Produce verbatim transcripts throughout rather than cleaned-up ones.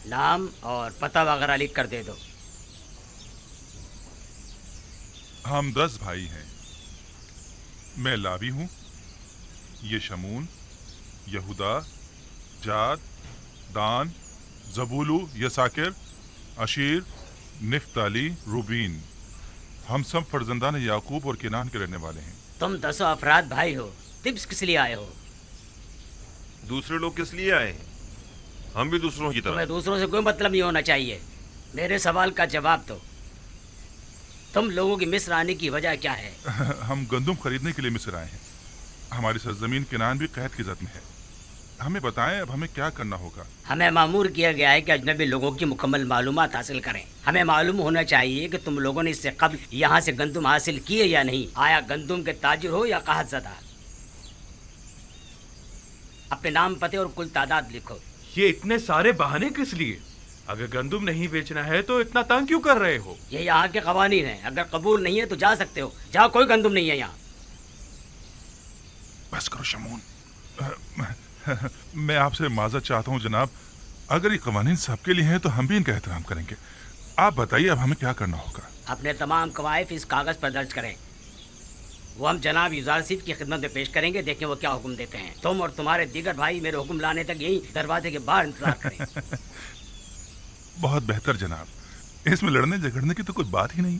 नाम और पता वगैरह लिख कर दे दो। हम दस भाई हैं। मैं लावी हूं, ये शमून, यहूदा, जाद, दान, जबूलू, यसाकिर, अशीर, निफ्ताली, रूबीन। हम सब फर्जंदान याकूब और किनान के रहने वाले हैं। तुम दसों अफराद भाई हो, तिब्स किस लिए आए हो? दूसरे लोग किस लिए आए हैं? हम भी दूसरों की तरह। तुम्हें दूसरों से कोई मतलब नहीं होना चाहिए। मेरे सवाल का जवाब दो। तुम लोगों की मिस्र आने की वजह क्या है? हम गंदुम खरीदने के लिए मिस्र आए हैं। हमारी सरजमीन किनान भी कहत की जद में है। हमें बताएं अब हमें क्या करना होगा। हमें मामूर किया गया है कि अजनबी लोगों की मुकम्मल मालूमात हासिल करें। हमें मालूम होना चाहिए कि तुम लोगों ने इससे कब्ल यहाँ से गंदुम हासिल किए या नहीं। आया गंदुम के ताजिर हो या काहतज़दा। अपने नाम, पते और कुल तादाद लिखो। ये इतने सारे बहाने किस लिए? अगर गंदुम नहीं बेचना है तो इतना तंग क्यों कर रहे हो? ये यहाँ के कवानीन हैं। अगर कबूल नहीं है तो जा सकते हो। जाओ, कोई गंदुम नहीं है यहाँ। बस करो शमून। मैं आपसे माजरत चाहता हूँ जनाब। अगर ये कवानीन सबके लिए हैं तो हम भी इनका एहतराम करेंगे। आप बताइए अब हमें क्या करना होगा। अपने तमाम कवायद इस कागज पर दर्ज करें। वो हम जनाब यूजारसिफ की खिदमत में पेश करेंगे। देखें वो क्या हुक्म देते हैं। तुम और तुम्हारे दीगर भाई मेरे हुक्म लाने तक यही दरवाजे के बाहर इंतजार करें। बहुत बेहतर जनाब। इसमें लड़ने झगड़ने की तो कोई बात ही नहीं।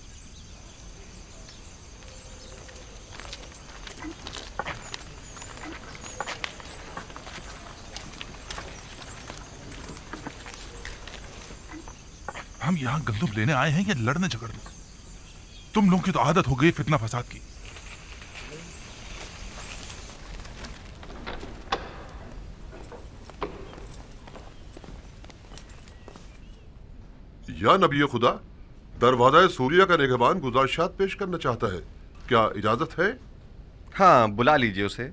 हम यहाँ गंदुम लेने आए हैं या लड़ने झगड़ने? तुम लोगों की तो आदत हो गई फितना फसाद की। या नबी खुदा, दरवाजा सूर्या का निगहबान गुजारिशात पेश करना चाहता है। क्या इजाजत है? हाँ, बुला लीजिए उसे।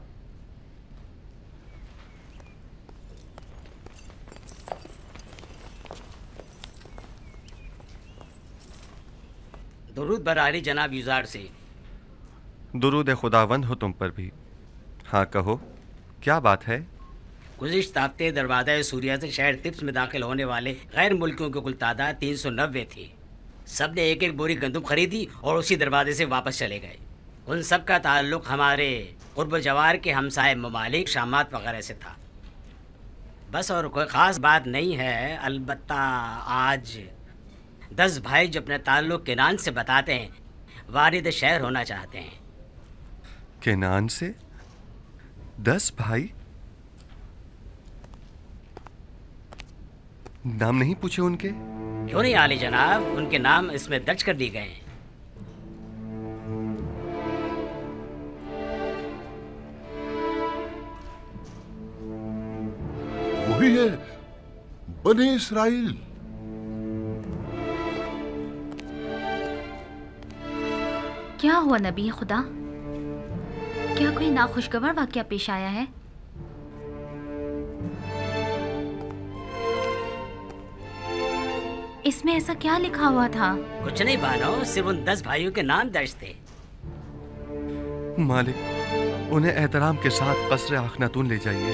दुरूद बरारी जनाब यूजार से। दुरूद खुदावंद हो तुम पर भी। हाँ कहो, क्या बात है? गुज़िश्ता हफ्ते दरवाज़ा सूर्या से शहर तिब्स में दाखिल होने वाले गैर मुल्कियों की कुल तादाद तीन सौ नब्बे थी। सब ने एक एक बोरी गंदुम खरीदी और उसी दरवाजे से वापस चले गए। उन सब का ताल्लुक़ हमारे क़ुर्ब जवार के हमसाए ममालिक शामात वगैरह से था। बस और कोई ख़ास बात नहीं है। अलबत्ता आज दस भाई जो अपने ताल्लुक़ किनान से बताते हैं वारिद शहर होना चाहते हैं। किनान से? दस भाई? नाम नहीं पूछे उनके? क्यों नहीं आली जनाब, उनके नाम इसमें दर्ज कर दिए गए हैं। वही है, बने इस्राइल। क्या हुआ नबी खुदा? क्या कोई नाखुशगवार वाकया पेश आया है? इसमें ऐसा क्या लिखा हुआ था? कुछ नहीं बानो, सिर्फ उन दस भाइयों के नाम दर्ज थे। मालिक, उन्हें एहतराम के साथ कसरे आखनातून ले जाइए।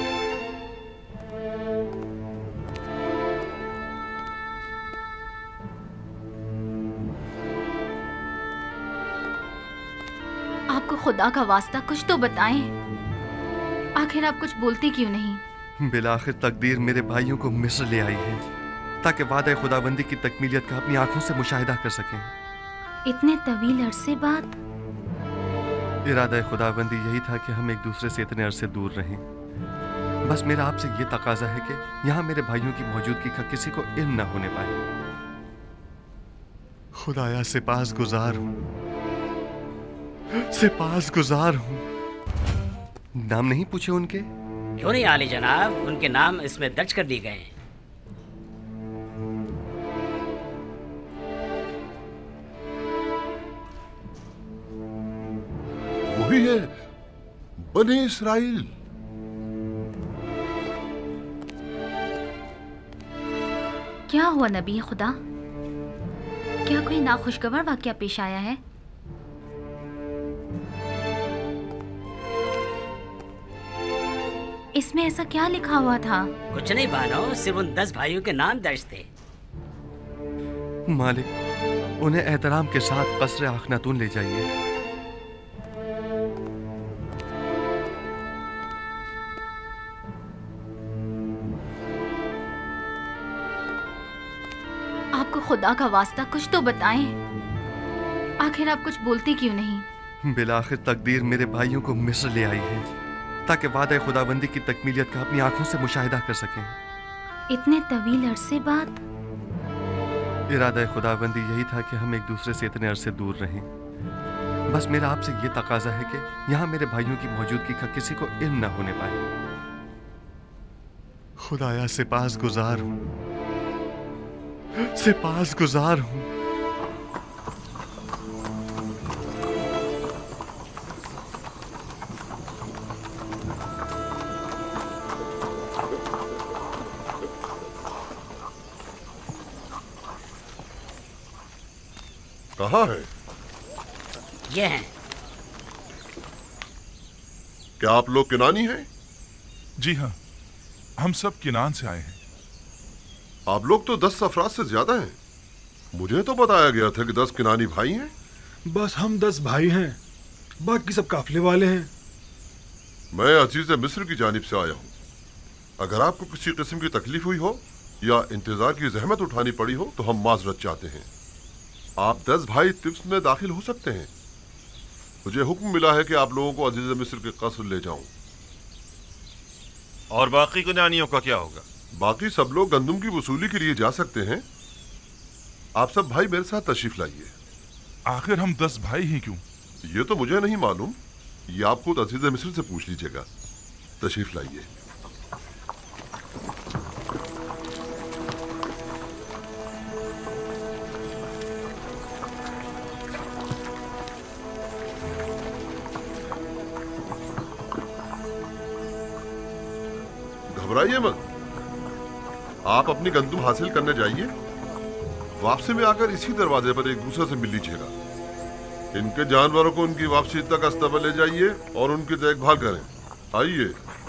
आपको खुदा का वास्ता कुछ तो बताएं। आखिर आप कुछ बोलते क्यों नहीं? बिलाखिर तकदीर मेरे भाइयों को मिस्र ले आई है ताकि वादा खुदाबंदी की तकमीलियत का अपनी आंखों से मुशाहिदा कर सकें। इतने तवील अरसे बाद? इरादा खुदाबंदी यही था कि हम एक दूसरे से इतने अरसे दूर रहें। बस मेरा आपसे ये तकाजा है कि यहाँ मेरे भाइयों की मौजूदगी का किसी को इल्म न होने पाए। खुदाया सिपास गुजार हूँ, सिपास गुजार हूँ। नाम नहीं पूछे उनके? क्यों नहीं आली जनाब, उनके नाम इसमें दर्ज कर दिए गए हैं। वही है, बने इस्राइल। क्या हुआ नबी खुदा? क्या कोई नाखुशगवार वाकया पेश आया है? इसमें ऐसा क्या लिखा हुआ था? कुछ नहीं बानो, सिर्फ उन दस भाइयों के नाम दर्ज थे। मालिक, उन्हें एहतराम के साथ कसरे आखनातून ले जाइए। आपको खुदा का वास्ता कुछ तो बताएं। आखिर आप कुछ बोलते क्यों नहीं? बिलाखिर तकदीर मेरे भाइयों को मिस्र ले आई है ताकि वादा खुदाबंदी की तकमीलियत का अपनी आंखों से मुशाहिदा कर सकें। इतने तवील अरसे बाद? इरादा खुदाबंदी यही था कि हम एक दूसरे से इतने अरसे दूर रहें। बस मेरा आपसे ये तकाजा है कि यहाँ मेरे भाइयों की मौजूदगी का किसी को इल्म न होने पाए। खुदाया सिपास गुजार हूँ, सिपास गुजार हूँ। कहाँ है? ये हैं। क्या आप लोग किनानी हैं? जी हाँ, हम सब किनान से आए हैं। आप लोग तो दस अफराद से ज्यादा हैं। मुझे तो बताया गया था कि दस किनानी भाई हैं। बस हम दस भाई हैं, बाकी सब काफिले वाले हैं। मैं अजीज मिस्र की जानिब से आया हूँ। अगर आपको किसी किस्म की तकलीफ हुई हो या इंतजार की जहमत उठानी पड़ी हो तो हम माजरत चाहते हैं। आप दस भाई तिब्स में दाखिल हो सकते हैं। मुझे हुक्म मिला है कि आप लोगों को अजीज मिस्र के कस्र ले जाऊं। और बाकी किनानियों का क्या होगा? बाकी सब लोग गंदुम की वसूली के लिए जा सकते हैं। आप सब भाई मेरे साथ तशरीफ लाइए। आखिर हम दस भाई हैं क्यों? ये तो मुझे नहीं मालूम, ये आप खुद अजीज मिस्र से पूछ लीजिएगा। तशरीफ लाइए। घबराइए मत, आप अपनी गंदुम हासिल करने जाइए। वापसी में आकर इसी दरवाजे पर एक दूसरे से मिल लीजिएगा। इनके जानवरों को उनकी वापसी तक अस्तबल ले जाइए और उनकी देखभाल करें। आइए।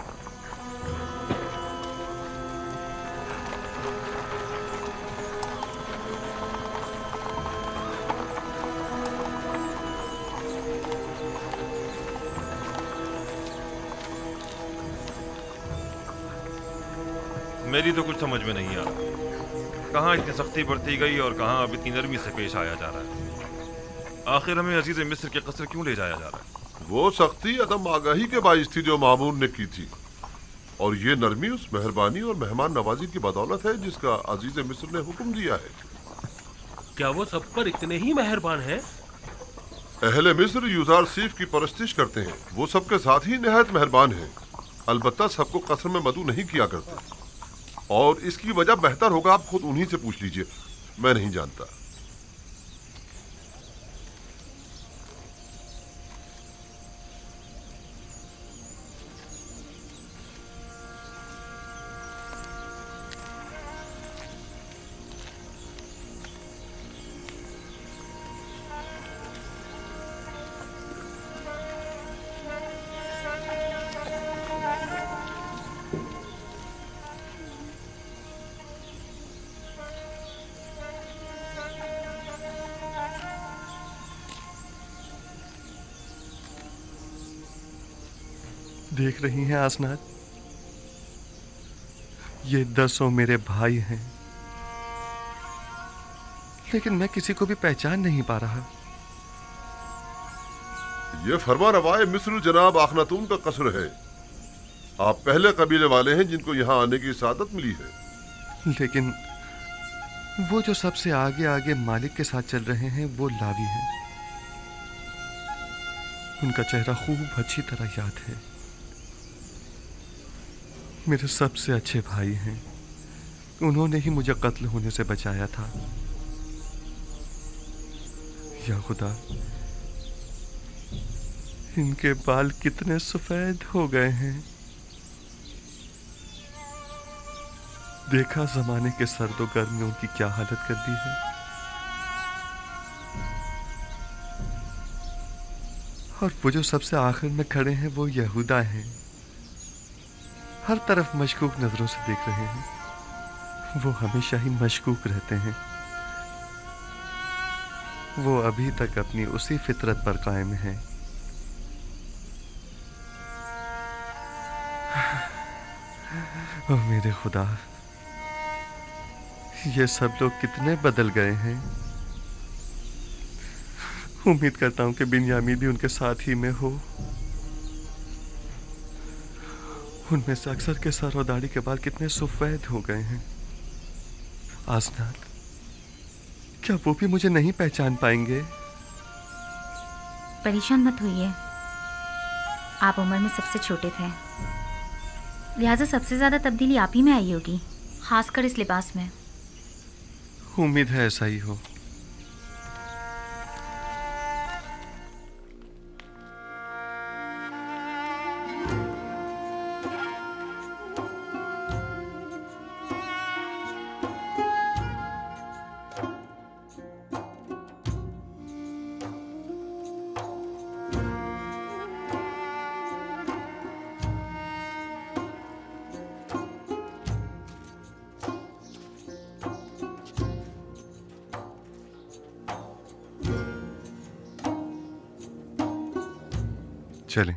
मेरी तो कुछ समझ में नहीं आ रहा, कहाँ इतनी सख्ती बरती गई और कहाँ अब इतनी नरमी से पेश आया जा रहा है। आखिर हमें अजीज मिस्र के कस्र क्यों ले जाया जा रहा है? वो सख्ती अदम आगाही के बाइस थी जो मामून ने की थी, और ये नरमी उस मेहरबानी और मेहमान नवाजी की बदौलत है जिसका अजीज मिस्र ने हुक्म दिया है। क्या वो सब पर इतने ही मेहरबान हैं? अहले मिस्र यूजार सीफ की परस्तिश करते हैं। वो सबके साथ ही निहायत मेहरबान हैं। अलबत्ता सबको कस्र में मदू नहीं किया करते, और इसकी वजह बेहतर होगा आप खुद उन्हीं से पूछ लीजिए। मैं नहीं जानता। देख रही हैं आसनाद, ये दसों मेरे भाई हैं, लेकिन मैं किसी को भी पहचान नहीं पा रहा। ये फरमा रवाए मिस्र जनाब आखनातून का कसर है। आप पहले कबीले वाले हैं जिनको यहाँ आने की सादत मिली है। लेकिन वो जो सबसे आगे आगे मालिक के साथ चल रहे हैं वो लावी हैं। उनका चेहरा खूब अच्छी तरह याद है। मेरे सबसे अच्छे भाई हैं। उन्होंने ही मुझे कत्ल होने से बचाया था। या खुदा, इनके बाल कितने सफेद हो गए हैं। देखा जमाने के सर्दो गर्म ने उनकी क्या हालत कर दी है। और वो जो सबसे आखिर में खड़े हैं वो यहूदा हैं। हर तरफ मशकूक नजरों से देख रहे हैं। वो हमेशा ही मशकूक रहते हैं। वो अभी तक अपनी उसी फितरत पर कायम है। ओह मेरे खुदा, ये सब लोग कितने बदल गए हैं। उम्मीद करता हूं कि बिन्यामीन भी उनके साथ ही में हो। उनमें से अक्सर के सर और दाढ़ी के बाल कितने सफेद हो गए हैं। आसनाद, क्या वो भी मुझे नहीं पहचान पाएंगे? परेशान मत होइए, आप उम्र में सबसे छोटे थे, लिहाजा सबसे ज्यादा तब्दीली आप ही में आई होगी, खासकर इस लिबास में। उम्मीद है ऐसा ही हो। चलें।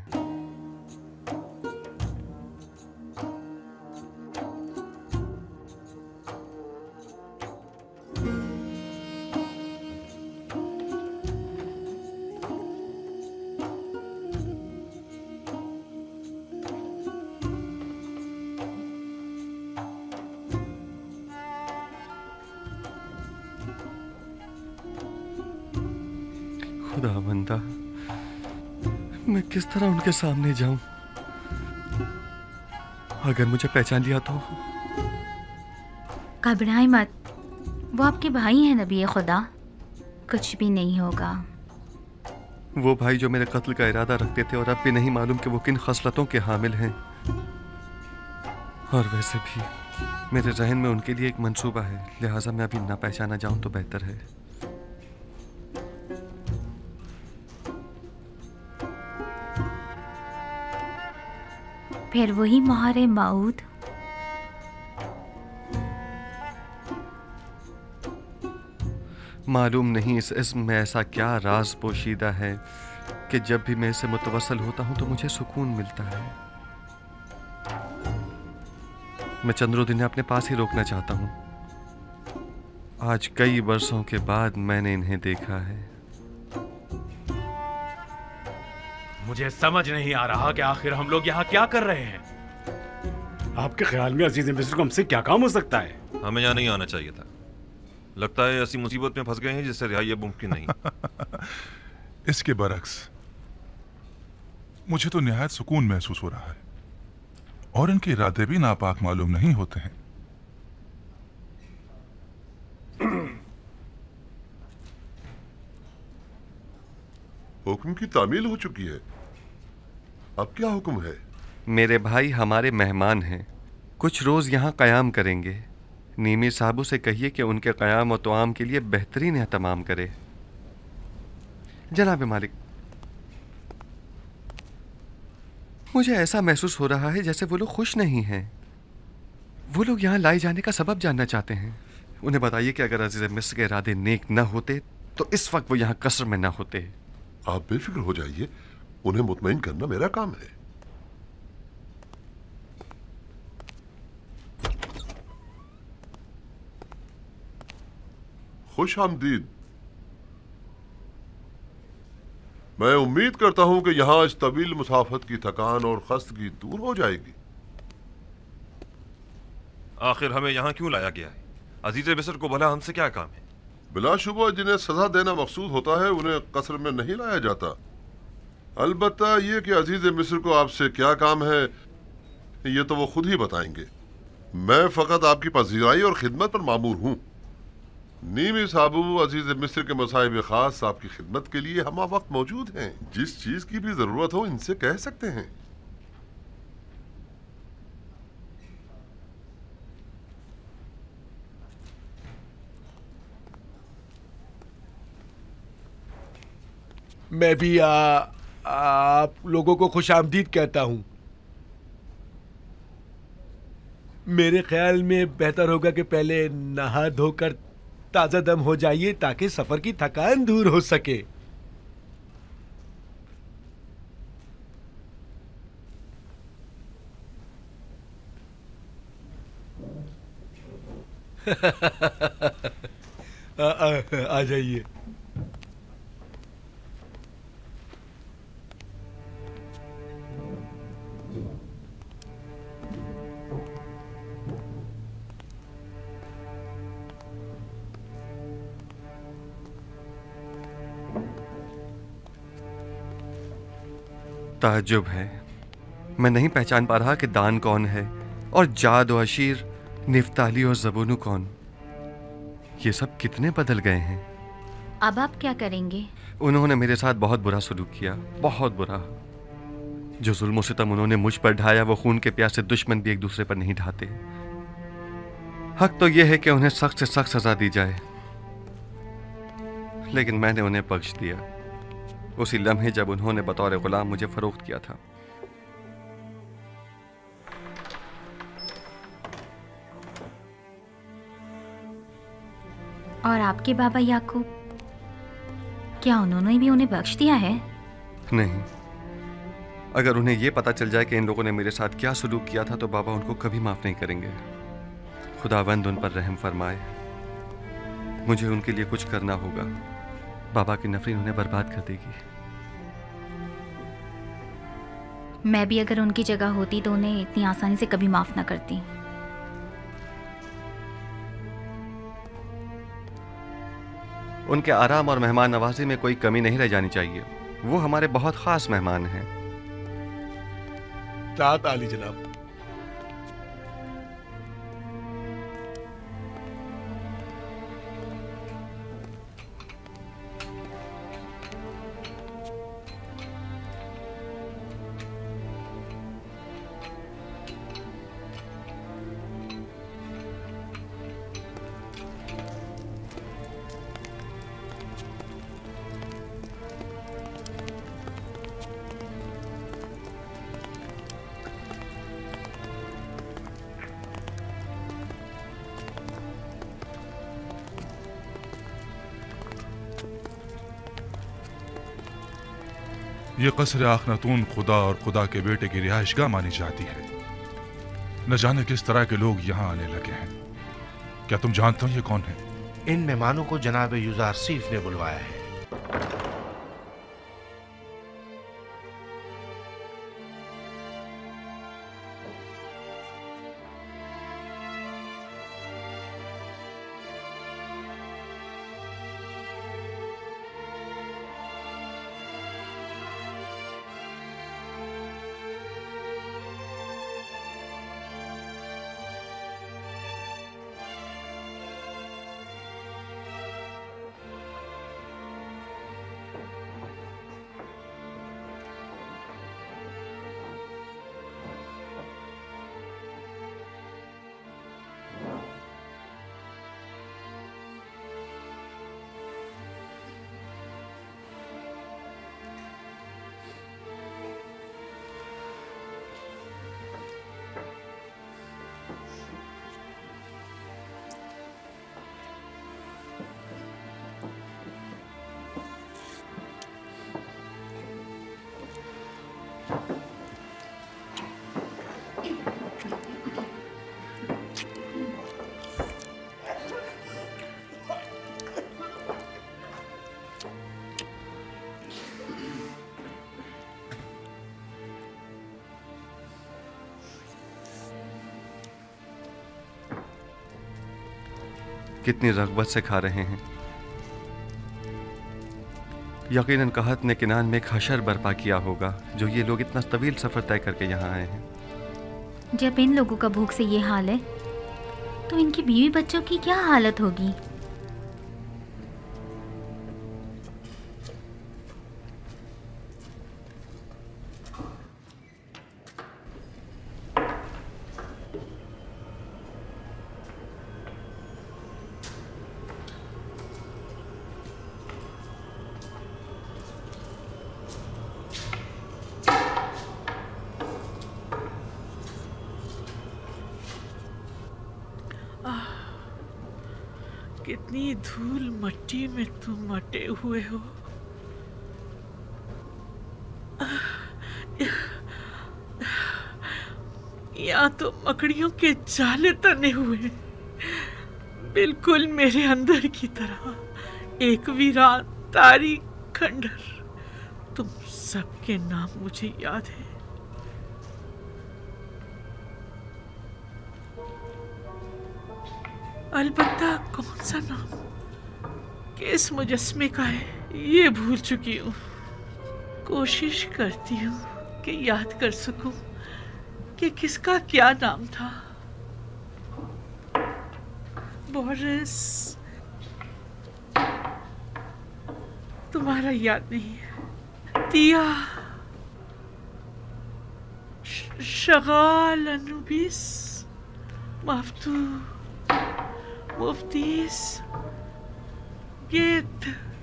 खुदावंदा, मैं किस तरह उनके सामने जाऊं? अगर मुझे पहचान लिया तो? घबराएं मत, वो आपके भाई हैं नबी खुदा, कुछ भी नहीं होगा। वो भाई जो मेरे कत्ल का इरादा रखते थे और अब भी नहीं मालूम कि वो किन खसलतों के हामिल हैं। और वैसे भी मेरे जहन में उनके लिए एक मंसूबा है, लिहाजा मैं अभी ना पहचाना जाऊं तो बेहतर है। फिर वही मोहरे माऊद। मालूम नहीं इस इस्म में ऐसा क्या राज पोशीदा है कि जब भी मैं इससे मुतवस्सल होता हूं तो मुझे सुकून मिलता है। मैं चंद्रों ने अपने पास ही रोकना चाहता हूं। आज कई वर्षों के बाद मैंने इन्हें देखा है। मुझे समझ नहीं आ रहा कि आखिर हम लोग यहाँ क्या कर रहे हैं। आपके ख्याल में अजीज मिस्र को हमसे क्या काम हो सकता है? हमें यहाँ नहीं आना चाहिए था। लगता है ऐसी मुसीबत में फंस गए हैं जिससे रिहाई अब मुमकिन नहीं। इसके बरक्स मुझे तो निहायत सुकून महसूस हो रहा है और इनके इरादे भी नापाक मालूम नहीं होते हैं। हुक्म की तामील हो चुकी है, अब क्या हुक्म है? मेरे भाई हमारे मेहमान हैं, कुछ रोज यहाँ कयाम करेंगे। नीमी साहबू से कहिए कि उनके कयाम और तोआम के लिए बेहतरीन एहतमाम करे। जनाब मालिक, मुझे ऐसा महसूस हो रहा है जैसे वो लोग खुश नहीं हैं। वो लोग यहाँ लाए जाने का सबब जानना चाहते हैं। उन्हें बताइए कि अगर अजीज मिस्र के इरादे नेक न होते तो इस वक्त वो यहाँ कसर में न होते। आप बेफिक्र हो जाइए, उन्हें मुतमईन करना मेरा काम है। खुश आमदीद। मैं उम्मीद करता हूं कि यहां इस तवील मुसाफत की थकान और खस्तगी दूर हो जाएगी। आखिर हमें यहाँ क्यों लाया गया है? अजीज मिस्र को भला हमसे क्या काम है? बिलाशुबा जिन्हें सजा देना मकसूद होता है उन्हें कसर में नहीं लाया जाता। अलबत्ता ये कि अजीज मिस्र को आपसे क्या काम है ये तो वो खुद ही बताएंगे। मैं फकत आपकी पजीराई और खिदमत पर मामूर हूँ। नीमी साबू अजीज मिस्र के मसाइब खास आपकी खिदमत के लिए हम वक्त मौजूद हैं। जिस चीज की भी जरूरत हो इनसे कह सकते हैं। मैं भी आ, आप लोगों को खुश आमदीद कहता हूं। मेरे ख्याल में बेहतर होगा कि पहले नहा धोकर ताजा दम हो जाइए ताकि सफर की थकान दूर हो सके। आ, आ, आ जाइए। ताज्जुब है, मैं नहीं पहचान पा रहा कि दान कौन है और जाद और अशीर, निफ्ताली और ज़बूनू कौन। ये सब कितने बदल गए हैं। अब आप क्या करेंगे? उन्होंने मेरे साथ बहुत बुरा सलूक किया, बहुत बुरा। जो जुल्म सितम उन्होंने मुझ पर ढाया वो खून के प्यासे दुश्मन भी एक दूसरे पर नहीं ढाते। हक तो यह है कि उन्हें सख्त से सख्त सजा दी जाए, लेकिन मैंने उन्हें बख्श दिया उसी लम्हे जब उन्होंने बतौर गुलाम मुझे फरोख्त किया था। और आपके बाबा याकूब, क्या उन्होंने भी उन्हें बख्श दिया है? नहीं, अगर उन्हें यह पता चल जाए कि इन लोगों ने मेरे साथ क्या सलूक किया था तो बाबा उनको कभी माफ नहीं करेंगे। खुदावंद उन पर रहम फरमाए। मुझे उनके लिए कुछ करना होगा। बाबा की नफरत उन्हें बर्बाद कर देगी। मैं भी अगर उनकी जगह होती तो उन्हें इतनी आसानी से कभी माफ ना करती। उनके आराम और मेहमान नवाजी में कोई कमी नहीं रह जानी चाहिए। वो हमारे बहुत खास मेहमान हैं। तात आली जनाब। ये कसर आखनतून खुदा और खुदा के बेटे की रिहाइशगाह मानी जाती है। न जाने किस तरह के लोग यहाँ आने लगे हैं। क्या तुम जानते हो ये कौन है? इन मेहमानों को जनाब युजारसीफ ने बुलवाया है। कितनी रग़बत से खा रहे हैं। यकीनन कहत ने किनान में एक हशर बर्पा किया होगा जो ये लोग इतना तवील सफ़र तय करके यहाँ आए हैं। जब इन लोगों का भूख से ये हाल है तो इनकी बीवी बच्चों की क्या हालत होगी। कितनी धूल मट्टी में तुम मटे हुए हो। यहाँ तो मकड़ियों के जाले तने हुए, बिल्कुल मेरे अंदर की तरह एक वीरान तारी खंडर। तुम सबके नाम मुझे याद है। अलबत्ता कौन सा नाम किस मुजस्मे का है ये भूल चुकी हूँ। कोशिश करती हूँ कि याद कर सकूं कि किसका क्या नाम था। बोरिस तुम्हारा याद नहीं है। तिया, शगाल, अनुबिस, मफ्तू, मुफ्तीस, गेट।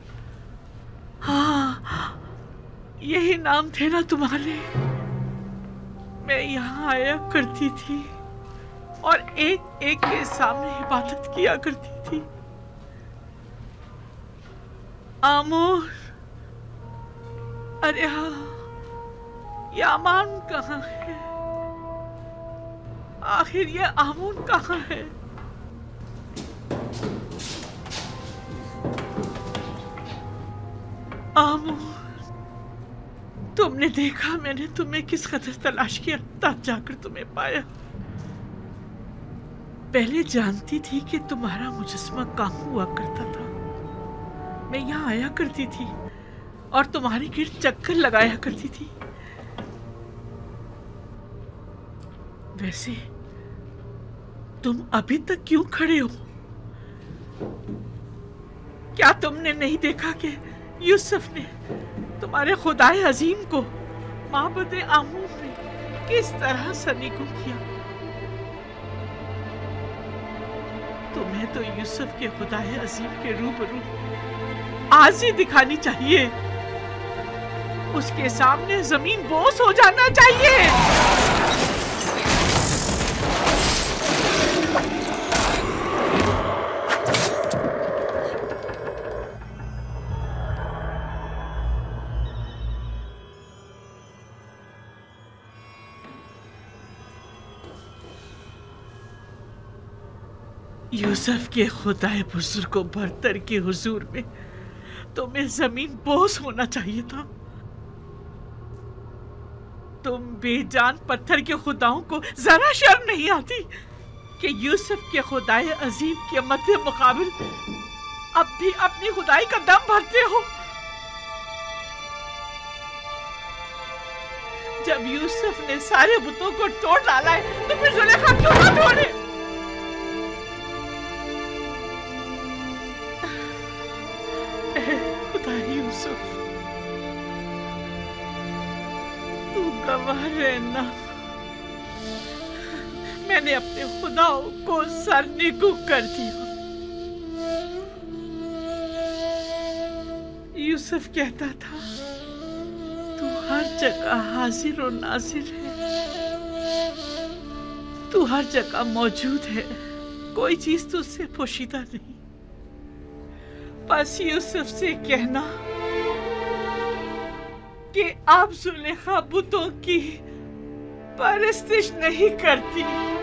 हाँ, यही नाम थे ना तुम्हारे। मैं यहाँ आया करती थी और एक एक के सामने इबादत किया करती थी। आमोर, अरे हाँ, यामान कहाँ है? आखिर ये आमून कहाँ है? आमोर, तुमने देखा मैंने तुम्हें किस कदर तलाश किया, तब जाकर तुम्हें पाया। पहले जानती थी कि तुम्हारा मुजस्मा कहाँ हुआ करता था। मैं यहाँ आया करती थी और तुम्हारे गिर्द चक्कर लगाया करती थी। वैसे तुम अभी तक क्यों खड़े हो? क्या तुमने नहीं देखा कि यूसुफ ने तुम्हारे खुदाए अजीम को माबद आमूर में किस तरह सनीको किया? तुम्हें तो यूसुफ के खुदाए अजीम के रूबरू आज ही दिखानी चाहिए। उसके सामने जमीन बोस हो जाना चाहिए। यूसुफ के खुदाए बुजुर्ग को बरतर के हुजूर में तुम्हें जमीन बोस होना चाहिए था। तुम बेजान पत्थर के खुदाओं को जरा शर्म नहीं आती कि यूसुफ के खुदाए अजीम के मध्य मुकाबिल अब भी अपनी खुदाई का दम भरते हो। जब यूसुफ ने सारे बुतों को तोड़ डाला है तो फिर जुलेखा क्यों ना तोड़े? खुदा यूसुफ, तू गवाह रहना, मैंने अपने खुदाओं को सरनिगू कर दिया। यूसुफ कहता था तू हर जगह हाजिर और नाजिर है, तू हर जगह मौजूद है, कोई चीज तुझसे पोशीदा नहीं। बस यूसुफ से कहना कि आप जुलेखा बुतों की परस्तिश नहीं करती।